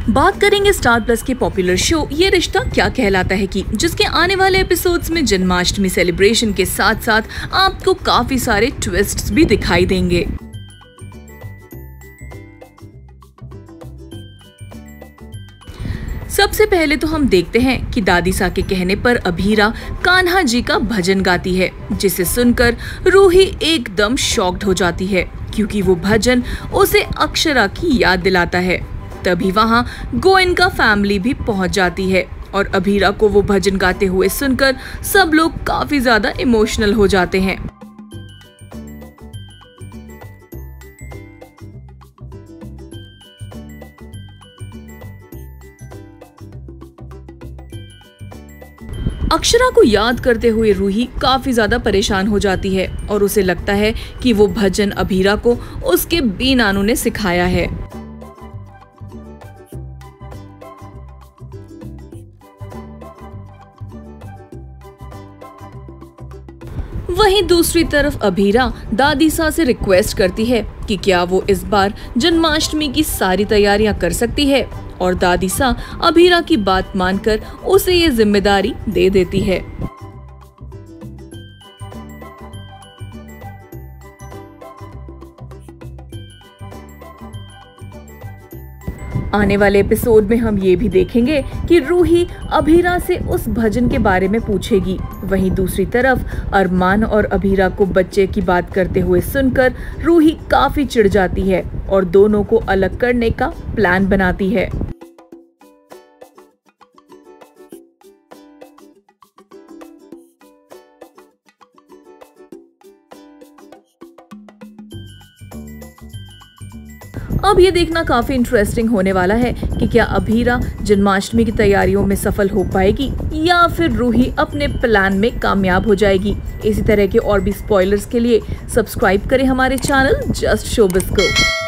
बात करेंगे Star Plus के पॉपुलर शो ये रिश्ता क्या कहलाता है की, जिसके आने वाले एपिसोड्स में जन्माष्टमी सेलिब्रेशन के साथ साथ आपको काफी सारे ट्विस्ट्स भी दिखाई देंगे। सबसे पहले तो हम देखते हैं कि दादीसा के कहने पर अभीरा कान्हा जी का भजन गाती है, जिसे सुनकर रूही एकदम शॉक्ड हो जाती है क्योंकि वो भजन उसे अक्षरा की याद दिलाता है। तभी वहां गोयनका फैमिली भी पहुंच जाती है और अभीरा को वो भजन गाते हुए सुनकर सब लोग काफी ज्यादा इमोशनल हो जाते हैं। अक्षरा को याद करते हुए रूही काफी ज्यादा परेशान हो जाती है और उसे लगता है कि वो भजन अभीरा को उसके बी नानू ने सिखाया है। वहीं दूसरी तरफ अभीरा दादीसा से रिक्वेस्ट करती है कि क्या वो इस बार जन्माष्टमी की सारी तैयारियां कर सकती है, और दादीसा अभीरा की बात मानकर उसे ये जिम्मेदारी दे देती है। आने वाले एपिसोड में हम ये भी देखेंगे कि रूही अभीरा से उस भजन के बारे में पूछेगी। वहीं दूसरी तरफ अरमान और अभीरा को बच्चे की बात करते हुए सुनकर रूही काफी चिढ़ जाती है और दोनों को अलग करने का प्लान बनाती है। अब ये देखना काफी इंटरेस्टिंग होने वाला है कि क्या अभीरा जन्माष्टमी की तैयारियों में सफल हो पाएगी या फिर रूही अपने प्लान में कामयाब हो जाएगी। इसी तरह के और भी स्पॉयलर्स के लिए सब्सक्राइब करें हमारे चैनल जस्ट शोबिज को।